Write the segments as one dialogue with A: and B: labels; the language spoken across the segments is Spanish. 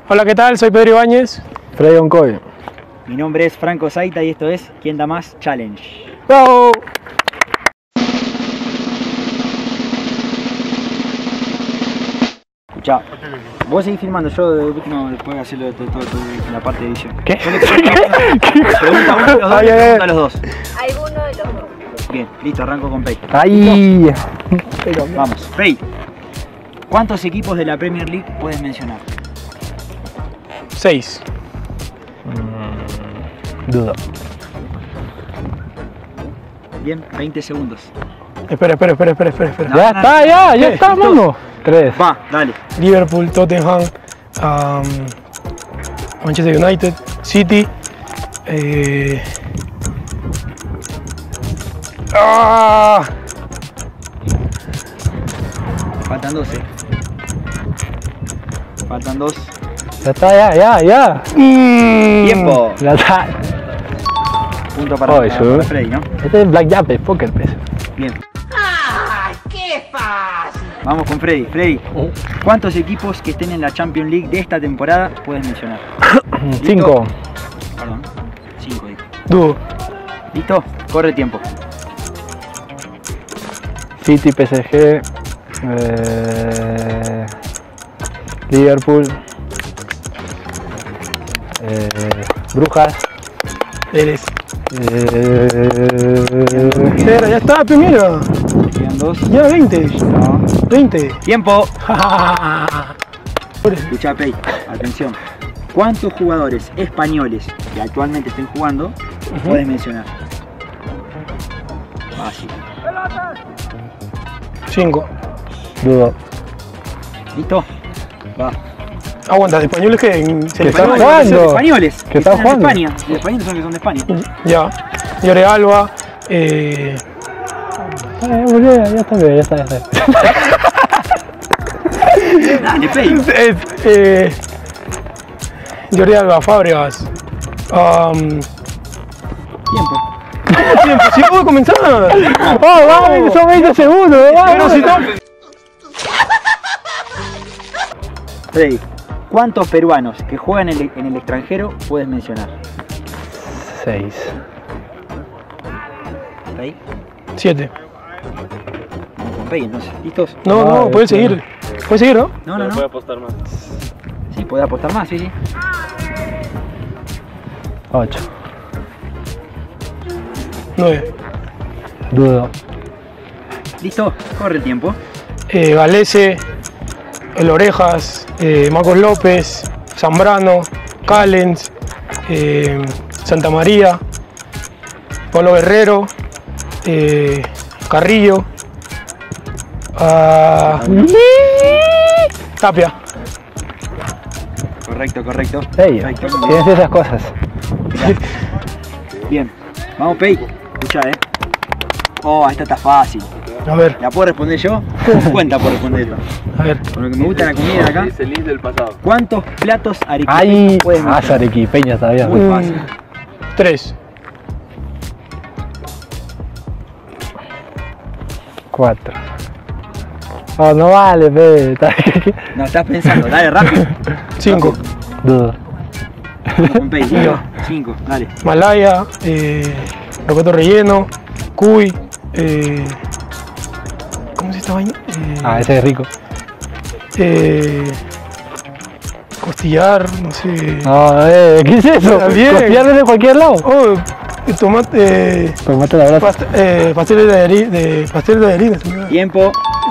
A: Hola, ¿qué tal? Soy Pedro Ibáñez.
B: Freddy Oncoy.
C: Mi nombre es Franco Zaita y esto es ¿Quién da más? Challenge.
A: ¡Bravo!
C: Escuchá, vos seguís filmando, yo de último después de hacerlo todo en la parte de edición.
A: ¿Qué?
C: Pregunta uno de los dos, pregunta a los dos.
D: Alguno de los dos.
C: Bien, listo, arranco con Pei.
B: ¡Ay!
C: Vamos, Pei. ¿Cuántos equipos de la Premier League puedes mencionar?
A: 6.
B: Dudo.
C: Bien, 20 segundos.
A: Espera.
B: Ya está, ya
A: ¿Qué?
B: está, mano. 3.
C: Va, dale.
A: Liverpool, Tottenham, Manchester United, City.
C: Faltan 12. Faltan 2.
B: Ya está, ya.
C: Tiempo.
B: Ya está.
C: Punto para,
B: Oh,
C: para Freddy, ¿no?
B: Este es Blackjack, es poker, pues.
C: Bien. ¡Qué fácil! Vamos con Freddy. Freddy, ¿cuántos equipos que estén en la Champions League de esta temporada puedes mencionar?
B: 5.
C: Perdón. 5, dijo.
A: Dudo.
C: ¿Listo? Corre el tiempo.
B: City, PSG, Liverpool, Brujas,
A: Eres. Espera, ya está, primero.
C: Quedan 2.
A: Ya 20.
C: No.
A: 20.
C: ¡Tiempo! Escucha, Pei, atención. ¿Cuántos jugadores españoles que actualmente estén jugando puedes mencionar? Fácil.
A: 5.
B: Dudo.
C: ¿Listo? Va.
A: Aguanta, de españoles que
B: ¿Qué están jugando?
C: Españoles.
B: ¿Qué están
C: están en
B: jugando?
C: España. Los españoles son los que son de España.
A: Ya. Llore Alba.
B: Boludo, ya está bien, ya está.
C: Dale, Pei.
A: Llore Alba, Fábregas.
C: Tiempo.
A: Tiempo, si puedo comenzar.
B: ¡Oh, vamos! Son 20 segundos,
A: Pero si no.
C: Freddy, ¿cuántos peruanos que juegan en el extranjero puedes mencionar?
B: 6.
C: Pei.
A: 7.
C: Vamos con Pei entonces. ¿Listos?
A: No, puedes seguir. Puedes seguir, ¿no?
C: No.
E: Puede apostar más.
C: Sí, puede apostar más, sí.
B: 8.
A: 9.
B: Dudo.
C: ¿Listo? Corre el tiempo.
A: Galese, El Orejas, Marcos López, Zambrano, Callens, Santa María, Pablo Guerrero, Carrillo, Tapia.
C: Correcto.
B: Ey,
C: Perfecto.
B: tienes esas cosas.
C: Bien. Vamos, Pei. Escucha, Oh, esta está fácil.
A: A ver,
C: ¿La puedo responder yo? 50 por responder esto.
A: a ver.
C: Por lo que me gusta la comida acá.
E: Es el list del pasado.
C: ¿Cuántos platos arequipeños
B: Ay,
C: puedes mencionar?
B: arequipeña todavía.
C: Muy fácil.
A: 3.
B: 4. Oh, no vale, ve.
C: No, estás pensando. Dale, rápido.
A: 5.
B: Dudo.
C: Vamos con Pei. 5. Dale.
A: Malaya, rocoto relleno, cuy, ¿cómo se esta vaina?
B: Ese es rico.
A: Costillar, no sé.
B: No, ¿qué es eso?
A: También.
B: ¿Costillar de cualquier lado?
A: Oh, tomate,
B: Tomate la verdad.
A: pastel de pastel de harina. se me da.
C: Tiempo.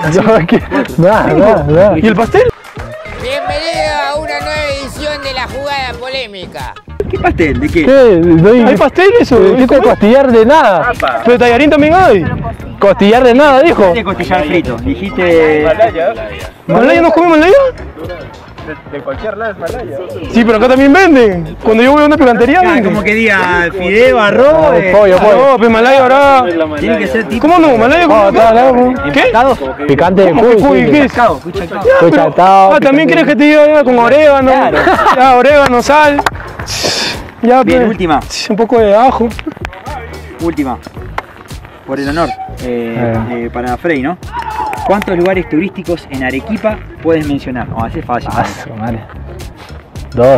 B: Nada.
A: ¿Y el pastel?
F: Bienvenido a una nueva edición de la jugada polémica.
C: ¿Qué pastel? ¿De qué?
B: ¿Qué?
A: ¿Hay pastel eso?
B: ¿Qué te costillar de nada?
A: ¿Pero tallarín también hay?
B: Costillar de nada, dijo.
C: De costillar frito. Dijiste.
A: ¿Malaya no come malaya?
E: De cualquier lado es Malaya.
A: Sí, pero acá también venden. Cuando yo voy a una picantería
C: Ah,
A: venden.
C: como que diga fideo, arroz.
B: Pollo.
A: No, pues malaya ahora.
C: Tiene que ser tipo.
A: ¿Cómo no? ¿Malaya cómo?
C: ¿Qué?
B: Picante de
A: ¿Cómo que cuy?
B: cuy.
A: ¿Qué es?
C: Pescado, cuchacao.
B: Cuy
A: Pero-
B: chatao,
A: ¿también
B: picante.
A: quieres que te diga con orégano?
C: Claro.
A: Ya, orégano, sal. Ya,
C: Bien,
A: pues,
C: última.
A: un poco de ajo.
C: Última. Por el honor. Para Frey, ¿no? ¿Cuántos lugares turísticos en Arequipa puedes mencionar? No, así es fácil.
B: Ah, su madre. 2,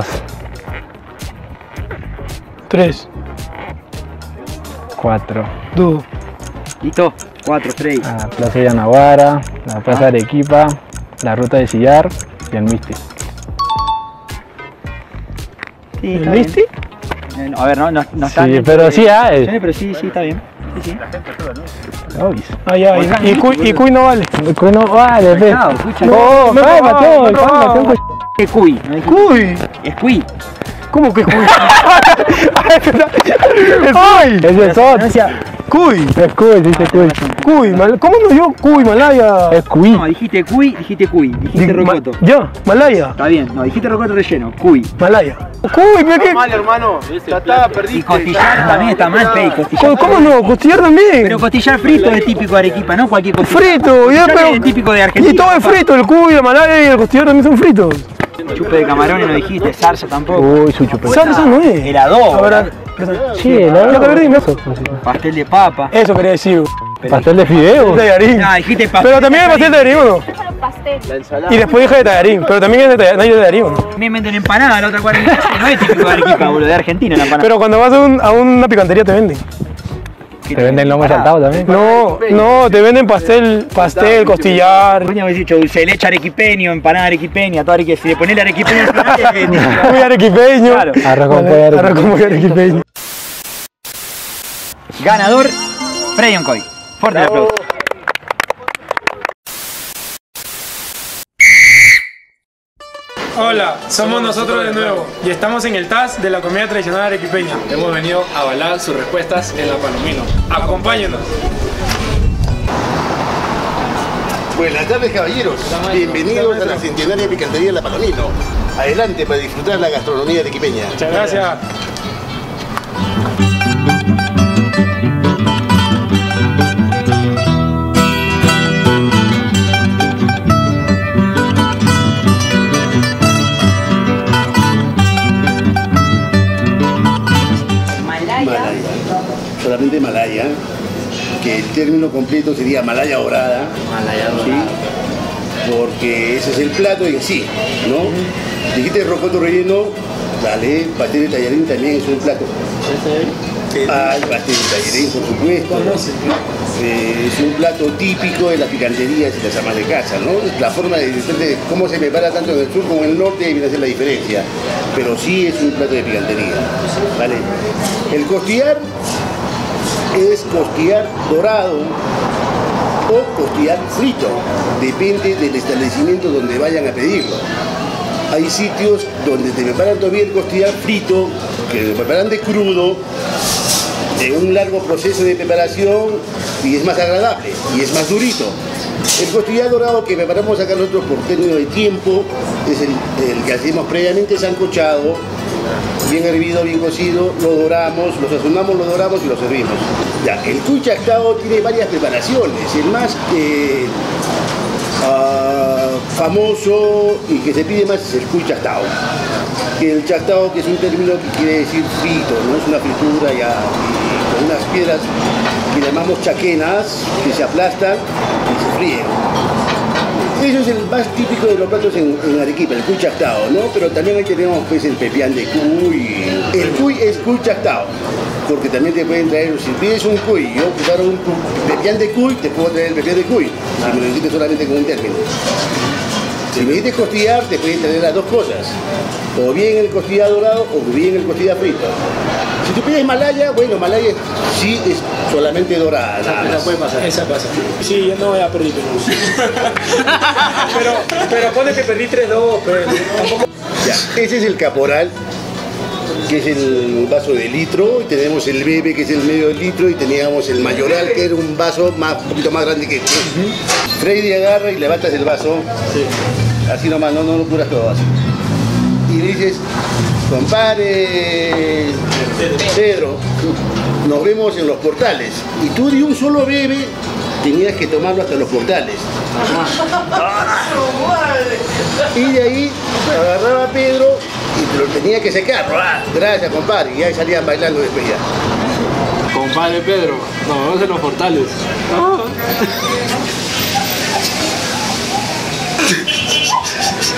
A: 3,
B: 4.
A: 2.
C: Listo. 4, Frey.
B: La Plaza de Naguara, la Plaza de Arequipa, la Ruta de Sillar y el Misti.
C: Sí,
A: ¿El
C: está bien.
A: Misti?
C: A ver, no está.
B: Sí, pero sí hay.
C: Sí, pero sí, está bien. Sí, sí.
B: Obvio.
A: Ah, ya. Y Cuy no vale.
B: No vale, pe.
C: Chao, escucha.
B: No,
A: me
B: cálmate,
A: robó,
B: cálmate.
C: Es cuy. ¿No dijiste?
A: Cuy.
C: Es cuy.
A: ¿Cómo que Cuy? ¡Ay!
B: Es el SOT.
A: Cuy.
B: Es cuy, dice cuy.
A: Cuy. ¿Cómo no yo? Cuy, Malaya.
B: Es cuy.
C: No, dijiste cuy, dijiste cuy. Dijiste rocoto.
A: Ya, Malaya.
C: Está bien. No, dijiste rocoto relleno. Cuy.
A: Malaya. Cuy, mira que.
E: Mal, hermano. Ya está,
C: Y
E: perdiste.
C: costillar también está mal, Fey. Costillar.
A: ¿Cómo no? Costillar también.
C: Pero costillar frito es típico de Arequipa, ¿no? Cualquier costillar.
A: Frito, ya,
C: Costillar
A: pero.
C: es típico de Argentina.
A: Y todo es frito, el cuy, la malaya y el costillar también son fritos.
C: Chupe de camarones no dijiste, zarza tampoco.
B: Uy, su chupe.
A: Salsa no es.
C: El adobo.
A: Ahora,
B: Sí, ¿no?
A: Plata verde y eso.
C: Pastel de papa.
A: Eso quería decir.
B: Pastel de fideo.
A: Tallarín.
C: Ah, dijiste pastel.
A: Pero también hay pastel de tallarín, ¿o no?
D: Solo pastel.
E: La ensalada.
A: Y después dije de tallarín, pero también hay de tallarín, ¿o no?
C: También venden empanada, la otra 40. No es típico de Arequipa, boludo, de Argentina la empanada.
A: Pero cuando vas a una picantería te venden.
B: Te venden lomo saltado también.
A: No, te venden pastel, costillar.
C: Coño, me has dicho dulce de leche arequipeño, empanada arequipeña, todo arequipeño. Si le pones el arequipeño al final,
A: Muy arequipeño.
C: Claro.
B: Arroz con pollo.
A: Arroz con pollo arequipeño.
C: ganador, Frey Oncoy. Fuerte el aplauso.
A: Hola, somos nosotros de nuevo y estamos en el TAS de la comida tradicional arequipeña.
G: Hemos venido a avalar sus respuestas en la Palomino.
A: Acompáñenos.
H: Buenas tardes, caballeros. Bienvenidos a la centenaria picantería La Palomino. Adelante para disfrutar la gastronomía arequipeña.
A: Muchas gracias.
H: Malaya. Solamente Malaya. Que el término completo sería Malaya dorada.
G: Malaya
H: ¿sí? Porque ese es el plato en sí, ¿no? Dijiste rocoto relleno, dale, pastel de tallarín también es un plato. Ah, el pastel de tallarín, por supuesto. Es un plato típico de las picanterías y las amas de casa, ¿no? La forma de cómo se prepara tanto en el sur como en el norte viene a ser la diferencia. Pero sí es un plato de picantería, ¿vale? El costillar es costillar dorado o costillar frito, depende del establecimiento donde vayan a pedirlo. Hay sitios donde te preparan todavía el costillar frito, que lo preparan de crudo, de un largo proceso de preparación y es más agradable y es más durito. El costillar dorado que preparamos acá nosotros por término de tiempo es el que hacemos previamente sancochado, bien hervido, bien cocido, lo doramos, lo sazonamos, lo doramos y lo servimos. Ya, el cuy chactado tiene varias preparaciones, el más famoso y que se pide más es el cuy chactado. El chactado, que es un término que quiere decir frito, no es una fritura ya, y con unas piedras que llamamos chaquenas, que se aplastan y se fríen. Eso es el más típico de los platos en Arequipa, el cuy chactado, ¿no? Pero también ahí tenemos pues el pepián de cuy. El cuy es cuy chactado, porque también te pueden traer, si pides un cuy, yo preparo un pepián de cuy, te puedo traer el pepián de cuy, si me lo necesitas solamente con un término. Si me dices costillar, te pueden traer las dos cosas, o bien el costillar dorado o bien el costillar frito. Si tú pides malaya, bueno, malaya sí es solamente dorada. Nada más.
A: Esa pasa. Sí, yo no voy a perder. pero pone que perdí 3-2, pero tampoco.
H: Ya, ese es el caporal, que es el vaso de litro, y tenemos el bebe, que es el medio litro, y teníamos el mayoral, que era un vaso un poquito más grande que este. Freddy agarra y levantas el vaso, así nomás, no lo curas todo así. Y le dices, compadre Pedro, nos vemos en los portales. Y tú de un solo bebe tenías que tomarlo hasta los portales. Y de ahí agarraba a Pedro y te lo tenía que secar. Gracias, compadre. Y ahí salían bailando después ya.
G: Compadre Pedro, nos vemos en los portales.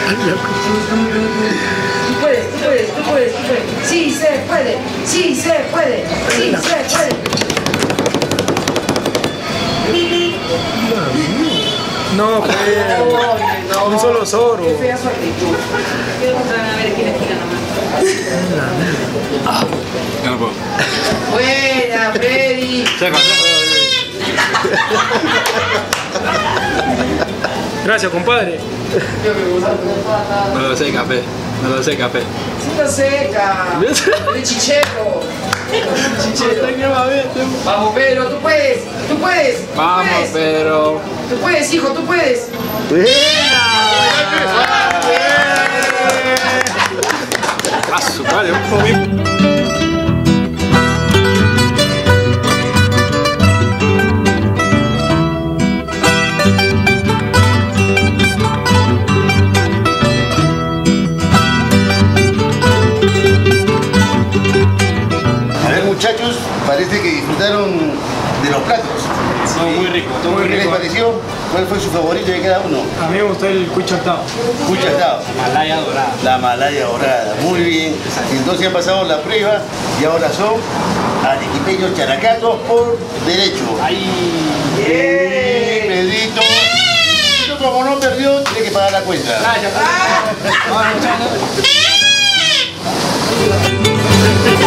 I: puedes, tú puedes, tú puedes, tú puedes. Sí se puede, sí se puede, sí se puede.
A: No, pues. Un solo zorro.
I: Qué fea su actitud. Quiero encontrarme a ver aquí en la esquina nomás.
G: Ya no puedo.
I: Buena, Freddy.
A: Gracias, compadre.
G: No lo sé, café. No lo sé, café.
I: Cita seca. De chicheto. Vamos, Pedro, tú puedes, tú puedes.
G: Vamos, Pedro.
I: Tú puedes, hijo, tú puedes.
G: A su madre, un poquito.
H: Muchachos, parece que disfrutaron de los platos.
A: Sí, muy rico, todo muy
H: ¿Qué les
A: rico.
H: pareció? ¿Cuál fue su favorito de cada uno?
A: A mí me gustó el cucho atado.
H: Cucho atado.
G: Malaya dorada.
H: La malaya dorada. Muy bien. Entonces han pasado la prueba y ahora son arequipeños characatos por derecho.
G: ¡Ay!
H: Pedrito. Pedrito, como no perdió, tiene que pagar la cuenta.
G: Gracias. Vamos, muchachos.